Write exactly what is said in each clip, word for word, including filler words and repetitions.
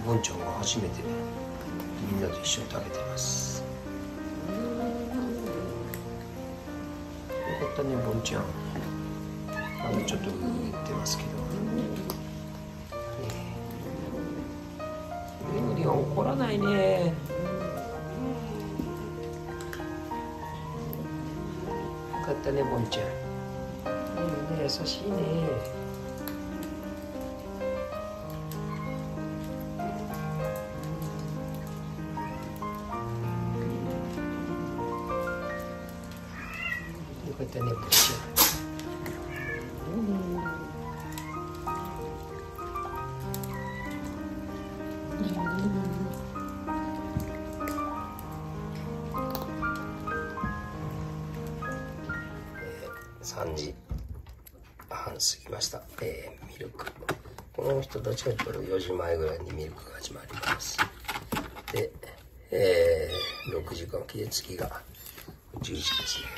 ボンちゃんが初めてみんなと一緒に食べてます。よかったね、ボンちゃん。まだちょっとうー言ってますけど、めぐりは怒らないね。よかったね、ボンちゃん。いいよね、優しいね。よかったね、ボンちゃん。さんじはん過ぎました。えー、ミルク。この人たちが取るよじまえぐらいにミルクが始まります。で、えー、ろくじかん期月がじゅうじですね。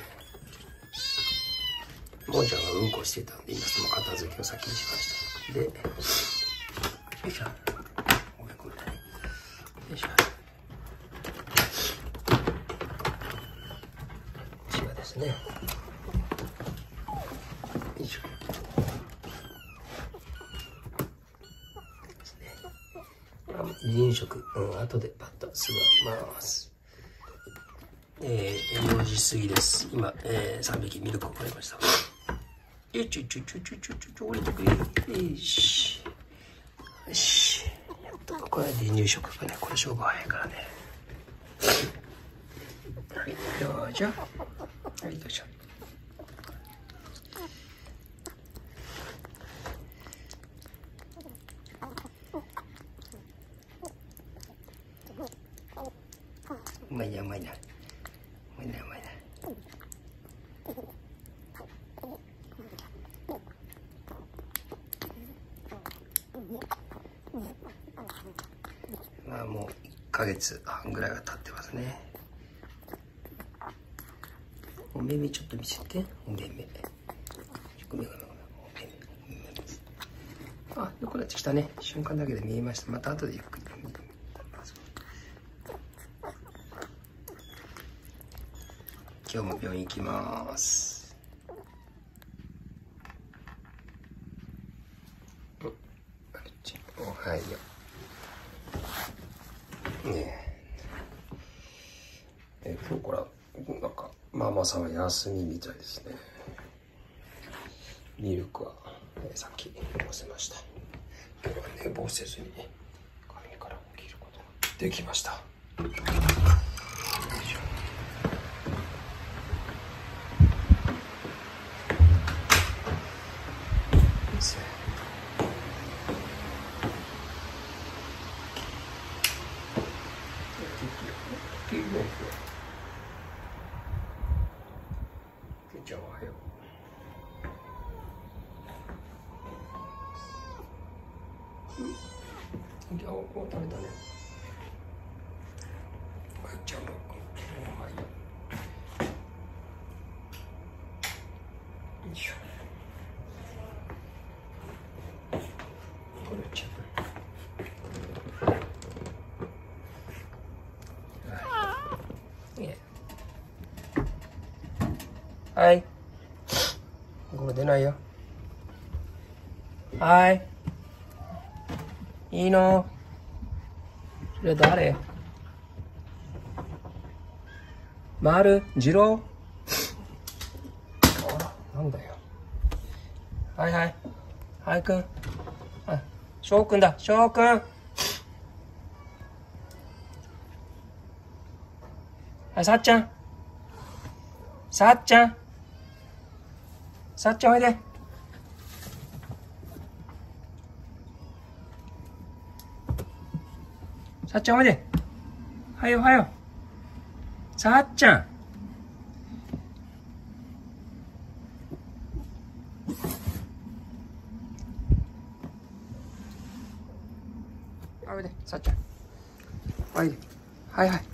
もんちゃんがうんこしてたんで、今その片付けを先にしました。で、よいしょ。ごめんごめん。よいしょ。こちらですね。よいしょ。ですね。離乳食、うん、後でパッとすぐ開けます。えー、よじ過ぎです。今、えー、さんびきミルクを買いました。えちょちょちょちょちょちょちょ降りてくれ。よし。よし。やっとこれは離乳食がね、これ勝負早いからね。はい、どうぞ。はい、どうぞ。うまいな、うまいな。うまいな、うまいな。まあもういっかげつはんぐらいが経ってますね。お目目ちょっと見せて。お目目。ごめんごめんごめん。お目目。お目目。あ、よくなってきたね。瞬間だけで見えました。また後でゆっくり見てみます。今日も病院行きます。おはよう。ねえ。え今日からなんかママさんは休みみたいですね。ミルクは、えさっき飲ませました。今日は寝坊せずに髪から切ることができました。じゃあおはよう。じゃあもう食べたね。はい、じゃあもうおはよう。よいしょ。これちゃん。はい。これ出ないよ。はい。いいの？それ誰？丸？次郎？あら、なんだよ。はいはい。はいくん。はい。翔くんだ。翔くん。はい、さっちゃん。さっちゃん。さっちゃんおいで。さっちゃんおいで。はよはよ。さっちゃん。おいで、さっちゃん。おいで。はいはい。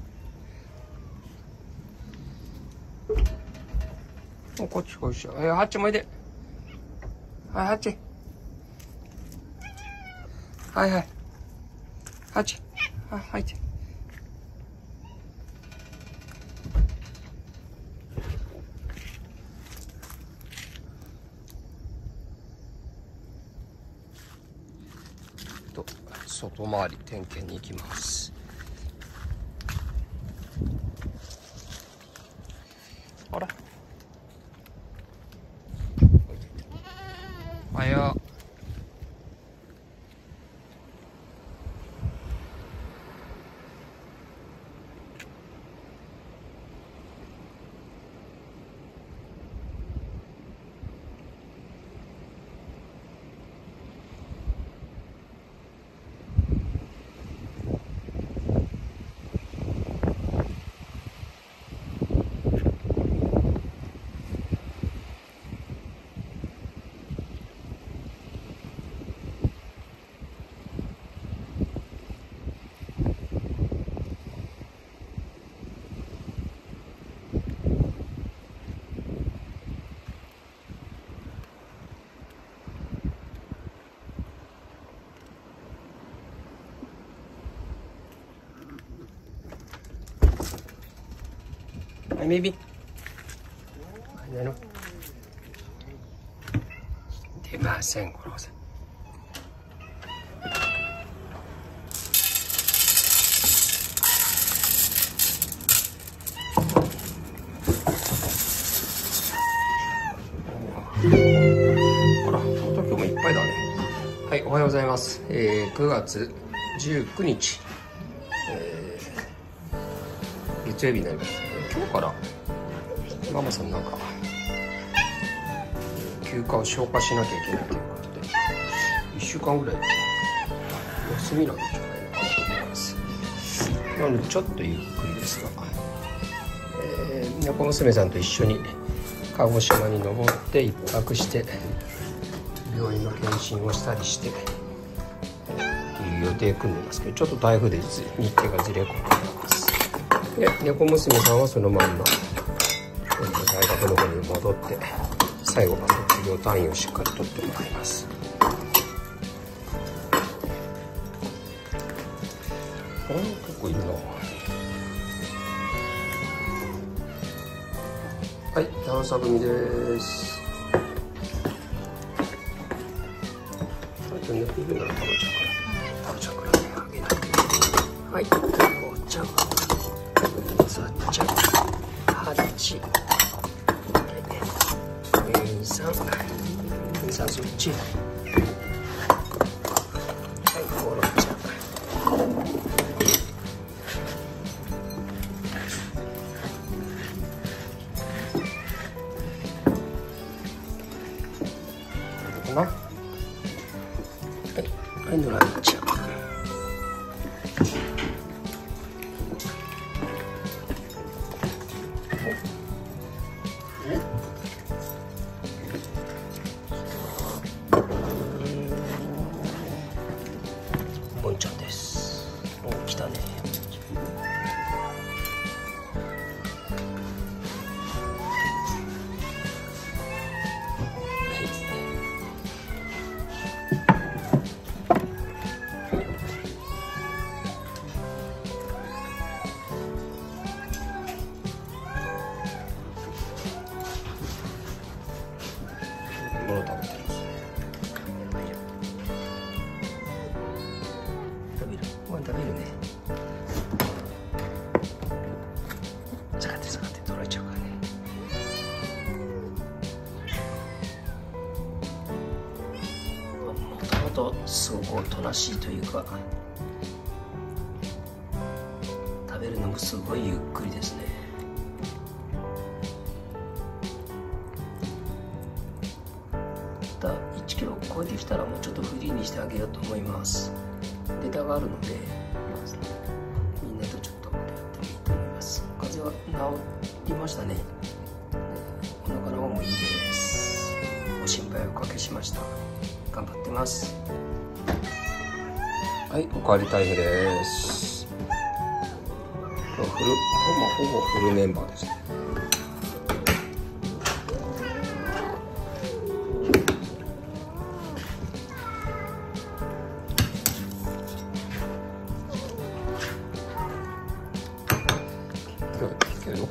おこっちこっち。はい、はっちもおいで。はい、はっち。はいはい。 あちあ入ってと外回り点検に行きます。あらおはよう。はい、メイビー。何の出ません、五郎さん。あら、東京もいっぱいだね。はい、おはようございます。えー、くがつじゅうくにち、えー、月曜日になります。今日からママさんなんか休暇を消化しなきゃいけないということでいっしゅうかんぐらい休みなんじゃないかなと思います。なのでちょっとゆっくりですが、えー、猫娘さんと一緒に鹿児島に登って一泊して病院の検診をしたりして、えー、いう予定組んでますけど、ちょっと台風で日程がずれ込んでいます。で猫娘さんはそのまんま大学の方に戻って最後は卒業単位をしっかり取ってもらいます。あれ結構いるな。はい、段差組です。あとね、ビールなら食べちゃうから食べちゃうからあげない。はい、お茶さっちゃんはちにさんにさんそっちはいゴロちゃんかな。はいはいのらちゃんボンちゃんです。お、来たね。もの食べてます。食べる。ご飯食べるね。下がって下がって取られちゃうからね。もともとすごくおとなしいというか、食べるのもすごいゆっくりですね。いちキロ超えてきたらもうちょっとフリーにしてあげようと思います。ネタがあるので、みんなとちょっとやってもいいと思います。風邪は治りましたね。お腹の方もいいです。ご心配おかけしました。頑張ってます。はい、おかわりタイムです。フル、ほぼほぼフルメンバーですね。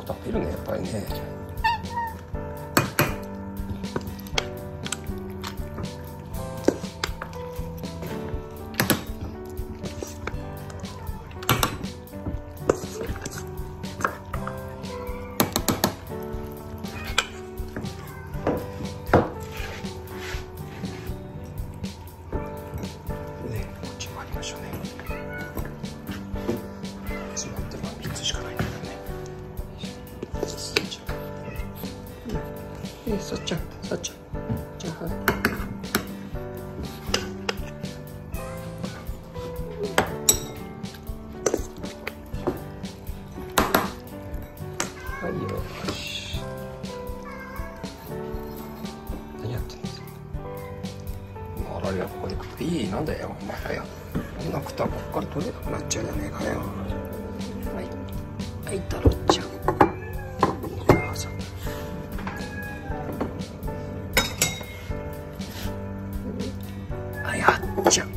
構食べるね、やっぱりね。え、さっちゃん、さっちゃん。じゃあ、はい。はい、よし。何やってんですか。あらや、ここで食っていい、なんだよ、お前らや。こんな食ったらこっから取れなくなっちゃうじゃねえかよ。はい。はい、太郎ちゃん。じゃあ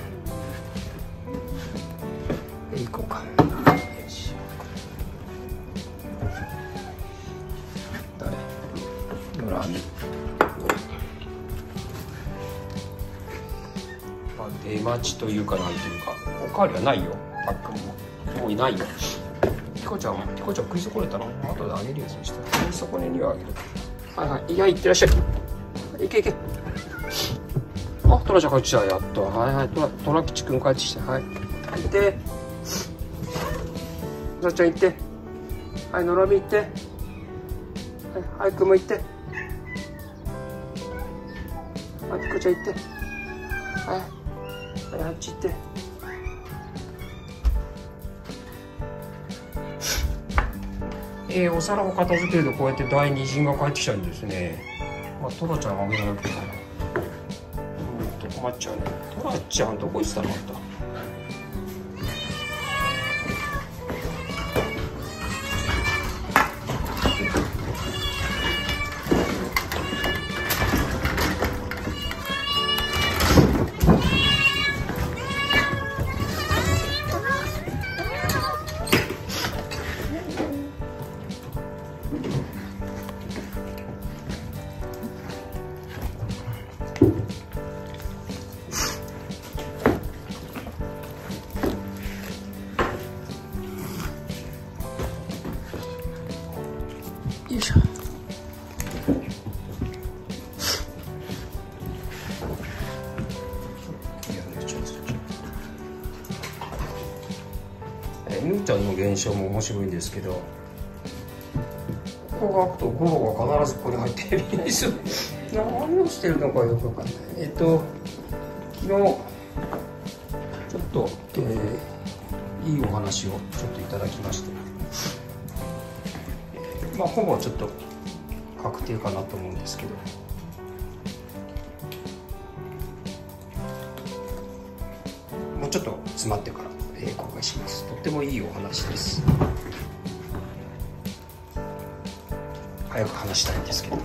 行こうか。よし。誰？野良網。まあ出待ちというかなんていうか、おかわりはないよ。パックももういないよ。ピコちゃん、ピコちゃん食い損ねたの？後であげるよ。そしたら食い損ねにはあげる。はいはい。いや、行ってらっしゃい。行け行け。あ、トラちゃん帰ってきた。やっと。はいはい。トラ、トラ吉くん帰ってきた。はい。行って。トラちゃん行って。はい、のらみ行って。はい、はい、くんも行って。はい、ピコちゃん行って。はい。はい、あっち行って。えー、お皿を片付けるとこうやって第二陣が帰ってきちゃうんですね。まあ、トラちゃんあげなくていいかな。困っちゃうね。トラちゃんどこ行ってたの？また。よいしょ。え、むーちゃんの現象も面白いんですけど、ここが開くとゴロが必ずここに入ってるんですよ。何をしてるのかよくわかんない。えっと昨日ちょっと、えー、いいお話をちょっといただきまして。まあ、ほぼちょっと確定かなと思うんですけど、もうちょっと詰まってから、えー、公開します。とってもいいお話です。早く話したいんですけど我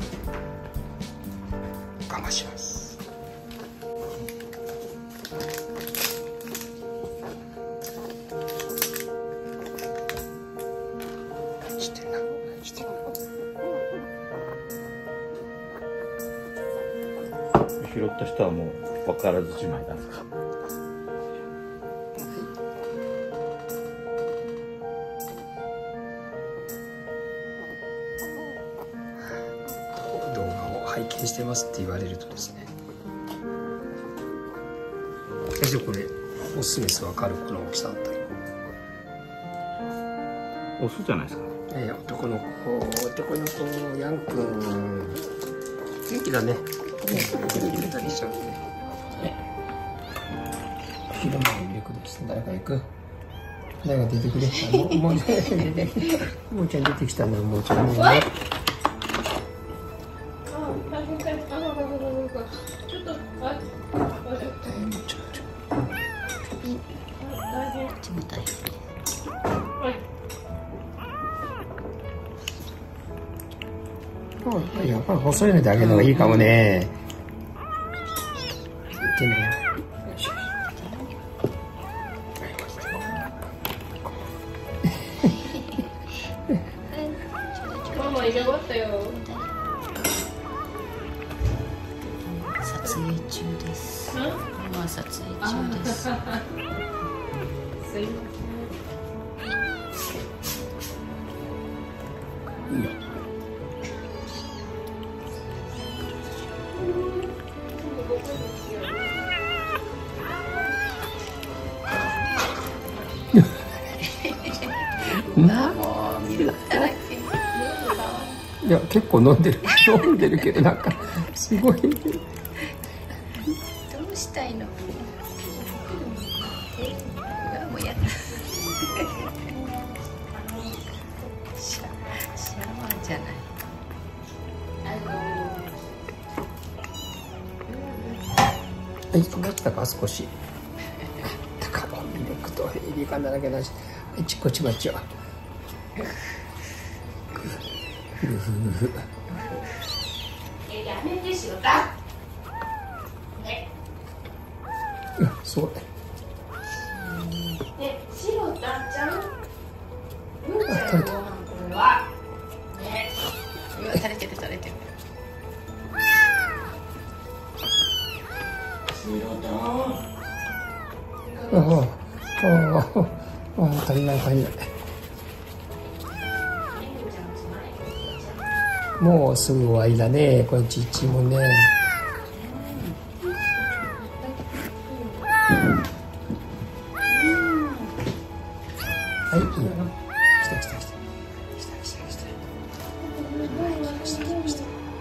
慢します。 拾った人はもう分からずじまいなんですか。 動画を拝見してますって言われるとですね、先生これオスメス分かる？この大きさだったり。 オスじゃないですか。 えー、男の子、男の子、ヤンくん元気だね。ね、入れたりしちゃうね。昼間に行くです。誰か行く？誰が出てくれ？もう、もう、もうちゃん出てきたね。もうちゃんね。ちょっと、あ、冷たい。やっぱり細いのであげるのがいいかもね。いってね。 じ終わったよ。 撮影中です。今撮影中です。 すいません。 いいよ。なもう見るだらけ。 いや結構飲んでる飲んでるけどなんかすごいどうしたいの。え、うわもうやだ。シャシャワーじゃない。 はい、来たか少し。たかのミルクとエビがだらけだし、はい、ちこちまちは。ふふふふ。 え、やめてしろだ。 うん、すごい。 ね、しろだちゃん。うん、 あ、垂れた。 これは。ね。 うわ垂れてる垂れてる。 ああ、ああ、ああ、足りない足りない。もうすぐ終わりだね、これちっちもね。はい、いいよ。来た来た来た。来た来た来た。来た来ました。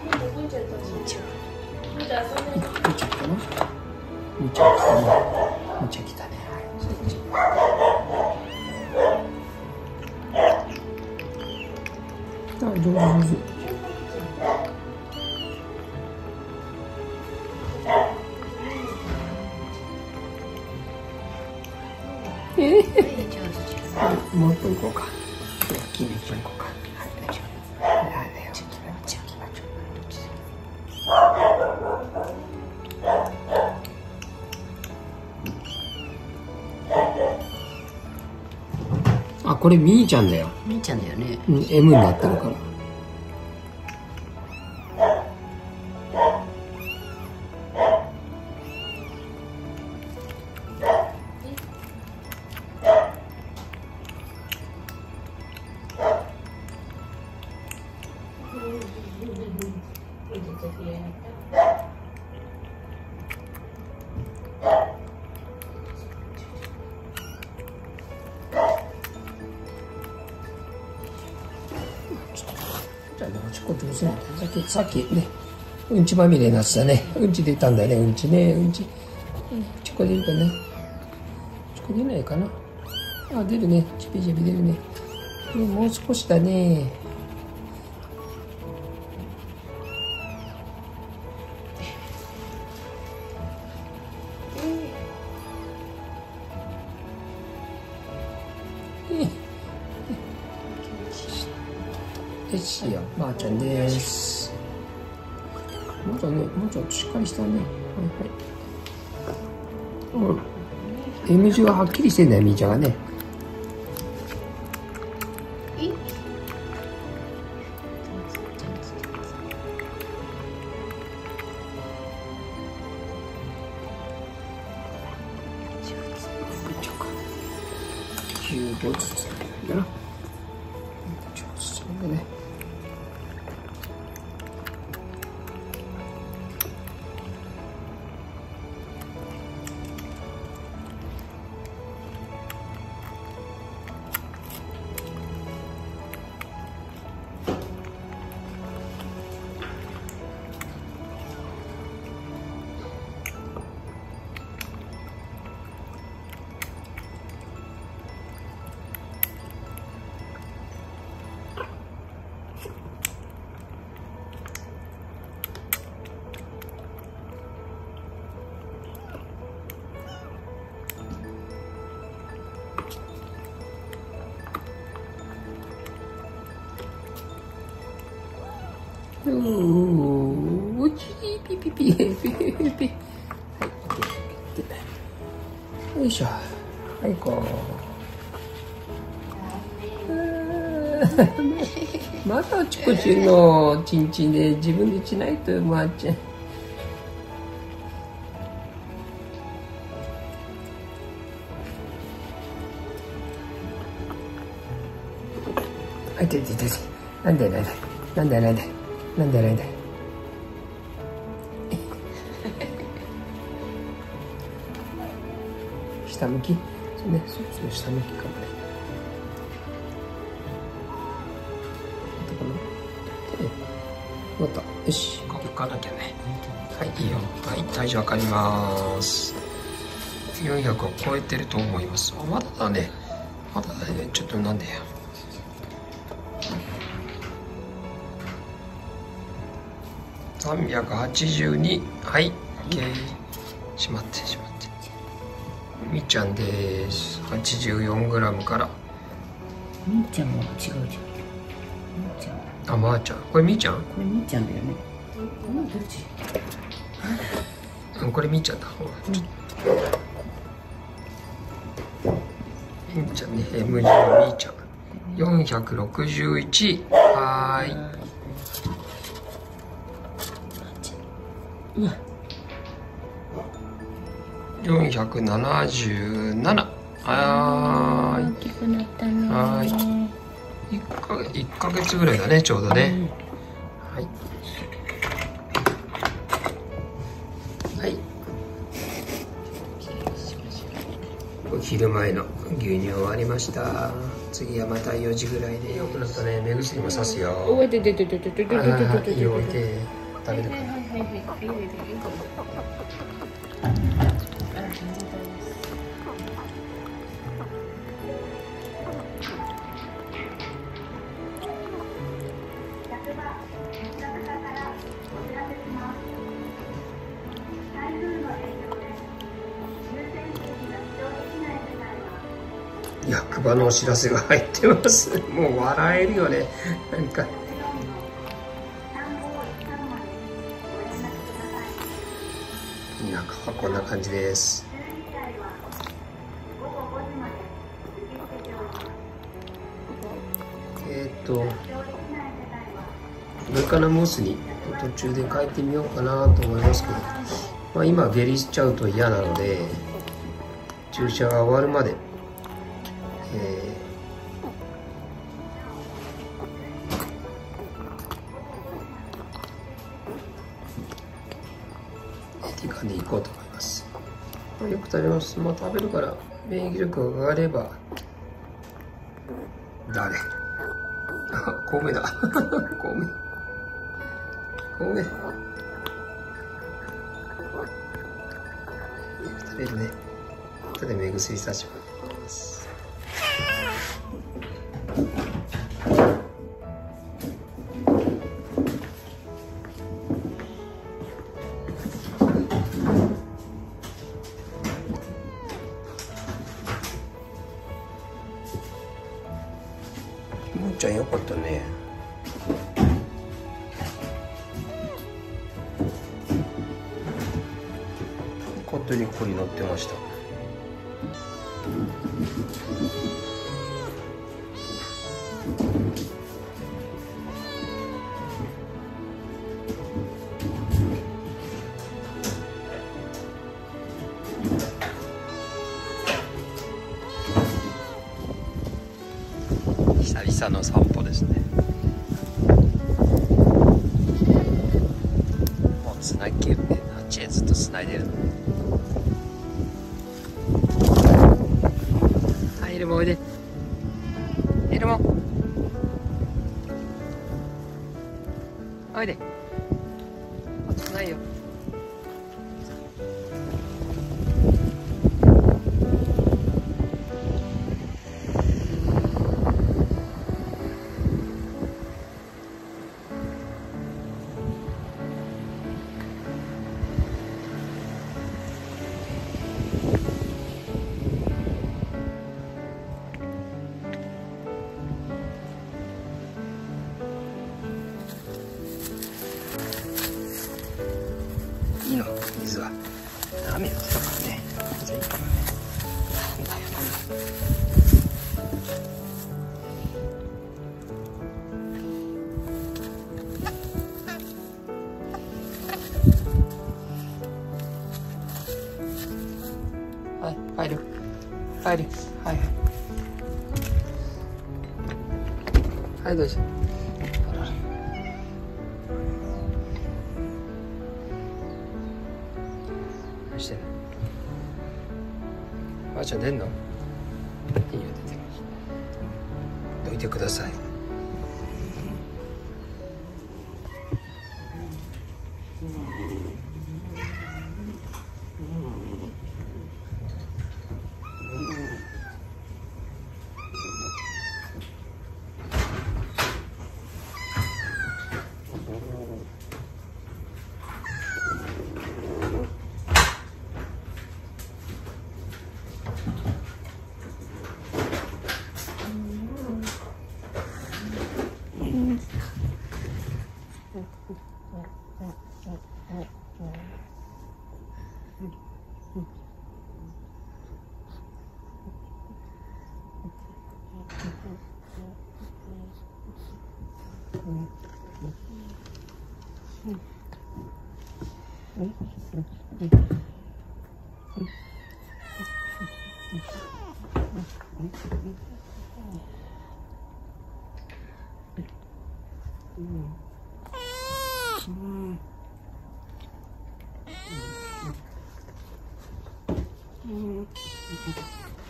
みーちゃんかな。みーちゃん来たね。みーちゃん来たね。あ、上手上手。ええー、もう一本行こうか。金一本行こうか。はいはいはい。ちょっと待って、ちょっと待って。あ、これみーちゃんだよ。 みーちゃんだよね。 うん、エム になってるから。じゃあね、おしっこ上手なんだよ。さっき、さっきね、うんちまみれになってたね。うんち出たんだよね、うんちね、うんち。うん、ちっこ出るかな。ちっこ出ないかな。あ、出るね。ちびちび出るね。うん、もう少しだね。よしよ、まーちゃんです。まーちゃんね、まーちゃんしっかりしたね。はいはい。うん。M 字ははっきりしてんだよ、みーちゃんがね。じゅうごずつだな。上手だね。うー、おちピピピピピピピ。はい、よいしょ。はい、こう。 まだあちこちのちんちんで自分でしないとまーちゃん。あいてててて、なんだよなんだよなんだよなんだよなんだよなんだよ。下向き、そうね、そっちの下向きかもね。終わった。よし、ここからなきゃね。はい、いいよ。はい、体重測ります。よんひゃくを超えてると思います。あ、まだだね。まだだね。ちょっとなんでよ。さんびゃくはちじゅうに。はい、OK。しまって、しまって。みーちゃんです。はちじゅうよんグラムから。 みーちゃんも違うじゃん。みーちゃん。 あ、まーちゃん。これみーちゃん？ これみーちゃんだよね。うん、どっち？ うん、これみーちゃんだ。ほら。みーちゃんね、エムジー みーちゃん。よんひゃくろくじゅういち。はーい。 うわ。 よんひゃくななじゅうなな。はーい。 大きくなったね。 はーい。いっかげつ、いっかげつぐらいだね、ちょうどね。はい。はい。お昼前の牛乳終わりました。次はまたよじぐらいでよくなったね。目薬もさすよ。 おいでででででででででででで。 いい置いて食べるから。役場のお知らせが入ってます。もう笑えるよね。なんか。中はこんな感じです。えっと上からムースに途中で変えてみようかなと思いますけど、まあ、今下痢しちゃうと嫌なので注射が終わるまで、えー、っていう感じでいこうと思います。まあ、よく食べます。まあ、食べるから免疫力が上がれば誰あ、米だ米米よく食べるね。後で目薬さします。もーちゃんよかったね。コットにこり乗ってました。久々の散歩ですね。もうつなぎってあっちへずっとつないでるの。はい、エルモおいで。エルモおいで。あとないよ。いいの水は雨だったからね。全然いいからね。なんだよなんだ。 はい入る入るはいはいはいどうぞ。あらら何してんの。ばあちゃん出んの。いいよ出てどいてください。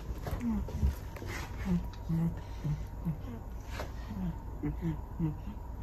うん